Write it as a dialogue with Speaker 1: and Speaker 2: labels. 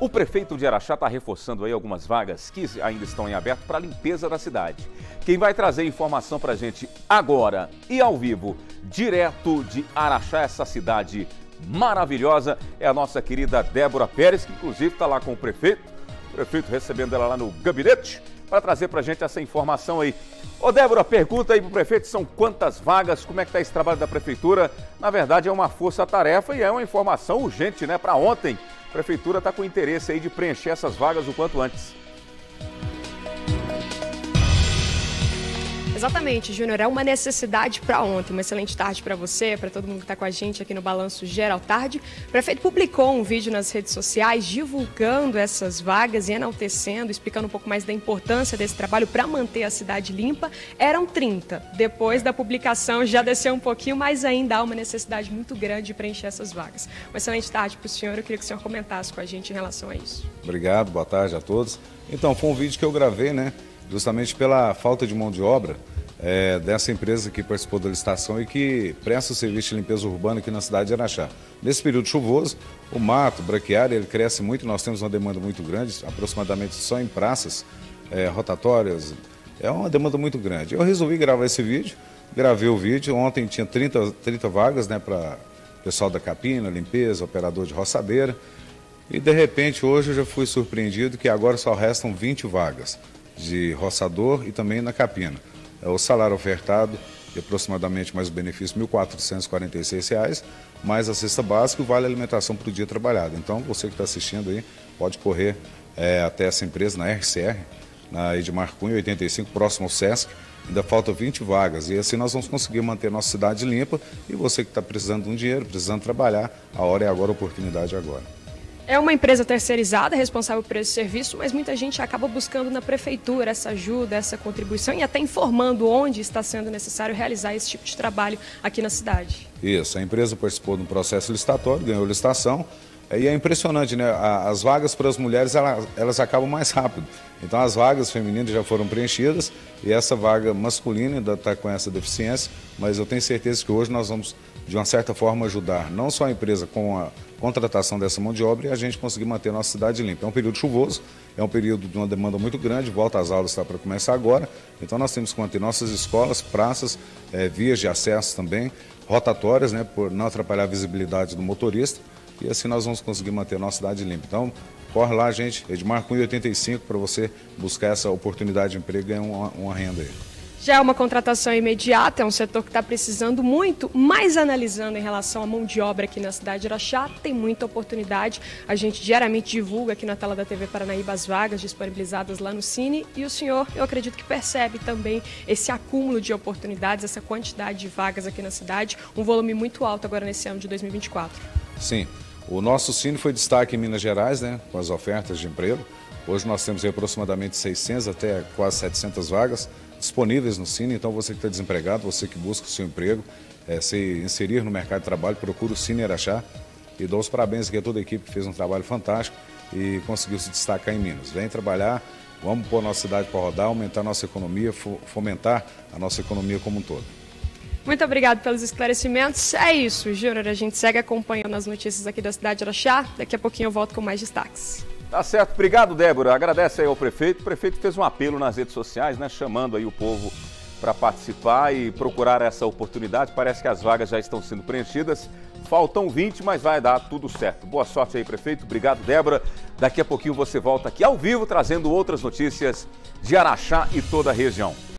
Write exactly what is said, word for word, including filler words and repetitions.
Speaker 1: O prefeito de Araxá está reforçando aí algumas vagas que ainda estão em aberto para a limpeza da cidade. Quem vai trazer informação para a gente agora e ao vivo, direto de Araxá, essa cidade maravilhosa, é a nossa querida Débora Pérez, que inclusive está lá com o prefeito, o prefeito recebendo ela lá no gabinete, para trazer para a gente essa informação aí. Ô Débora, pergunta aí para o prefeito, são quantas vagas, como é que está esse trabalho da prefeitura? Na verdade é uma força-tarefa e é uma informação urgente, né, para ontem. A prefeitura está com interesse aí de preencher essas vagas o quanto antes.
Speaker 2: Exatamente, Júnior, é uma necessidade para ontem. Uma excelente tarde para você, para todo mundo que está com a gente aqui no Balanço Geral Tarde. O prefeito publicou um vídeo nas redes sociais divulgando essas vagas e enaltecendo, explicando um pouco mais da importância desse trabalho para manter a cidade limpa. Eram trinta. Depois da publicação já desceu um pouquinho, mas ainda há uma necessidade muito grande de preencher essas vagas. Uma excelente tarde para o senhor. Eu queria que o senhor comentasse com a gente em relação a isso.
Speaker 3: Obrigado, boa tarde a todos. Então, foi um vídeo que eu gravei, né? Justamente pela falta de mão de obra é, dessa empresa que participou da licitação e que presta o serviço de limpeza urbana aqui na cidade de Araxá. Nesse período chuvoso, o mato, o braquiário, ele cresce muito, nós temos uma demanda muito grande, aproximadamente só em praças é, rotatórias, é uma demanda muito grande. Eu resolvi gravar esse vídeo, gravei o vídeo, ontem tinha trinta, trinta vagas, né, para pessoal da capina, limpeza, operador de roçadeira, e de repente hoje eu já fui surpreendido que agora só restam vinte vagas de roçador e também na capina. O salário ofertado de aproximadamente mais o benefício mil quatrocentos e quarenta e seis reais, mais a cesta básica e o vale alimentação por dia trabalhado. Então você que está assistindo aí pode correr é, até essa empresa na R C R, na Edmar Cunha oitenta e cinco, próximo ao Sesc. Ainda faltam vinte vagas e assim nós vamos conseguir manter nossa cidade limpa e você que está precisando de um dinheiro, precisando trabalhar, a hora é agora, a oportunidade é agora.
Speaker 2: É uma empresa terceirizada, responsável por esse serviço, mas muita gente acaba buscando na prefeitura essa ajuda, essa contribuição e até informando onde está sendo necessário realizar esse tipo de trabalho aqui na cidade.
Speaker 3: Isso, a empresa participou de um processo licitatório, ganhou licitação, e é impressionante, né? As vagas para as mulheres, elas, elas acabam mais rápido. Então as vagas femininas já foram preenchidas e essa vaga masculina ainda está com essa deficiência, mas eu tenho certeza que hoje nós vamos, de uma certa forma, ajudar não só a empresa com a contratação dessa mão de obra e a gente conseguir manter a nossa cidade limpa. É um período chuvoso, é um período de uma demanda muito grande, volta às aulas está para começar agora, então nós temos que manter nossas escolas, praças, é, vias de acesso também, rotatórias, né, por não atrapalhar a visibilidade do motorista, e assim nós vamos conseguir manter a nossa cidade limpa. Então, corre lá, gente, Edmar Cunha oitenta e cinco, para você buscar essa oportunidade de emprego e ganhar uma, uma renda aí.
Speaker 2: Já é uma contratação imediata, é um setor que está precisando muito, mas analisando em relação à mão de obra aqui na cidade de Araxá, tem muita oportunidade. A gente diariamente divulga aqui na tela da T V Paranaíba as vagas disponibilizadas lá no Cine e o senhor, eu acredito que percebe também esse acúmulo de oportunidades, essa quantidade de vagas aqui na cidade, um volume muito alto agora nesse ano de dois mil e vinte e quatro.
Speaker 3: Sim, o nosso Cine foi destaque em Minas Gerais, né, com as ofertas de emprego. Hoje nós temos aí aproximadamente seiscentas até quase setecentas vagas disponíveis no Cine, então você que está desempregado, você que busca o seu emprego, é, se inserir no mercado de trabalho, procura o Cine Araxá e dou os parabéns aqui a toda a equipe que fez um trabalho fantástico e conseguiu se destacar em Minas. Vem trabalhar, vamos pôr a nossa cidade para rodar, aumentar a nossa economia, fomentar a nossa economia como um todo.
Speaker 2: Muito obrigado pelos esclarecimentos. É isso, Júnior, a gente segue acompanhando as notícias aqui da cidade de Araxá, daqui a pouquinho eu volto com mais destaques.
Speaker 1: Tá certo, obrigado, Débora. Agradece aí ao prefeito. O prefeito fez um apelo nas redes sociais, né, chamando aí o povo para participar e procurar essa oportunidade. Parece que as vagas já estão sendo preenchidas. Faltam vinte, mas vai dar tudo certo. Boa sorte aí, prefeito. Obrigado, Débora. Daqui a pouquinho você volta aqui ao vivo, trazendo outras notícias de Araxá e toda a região.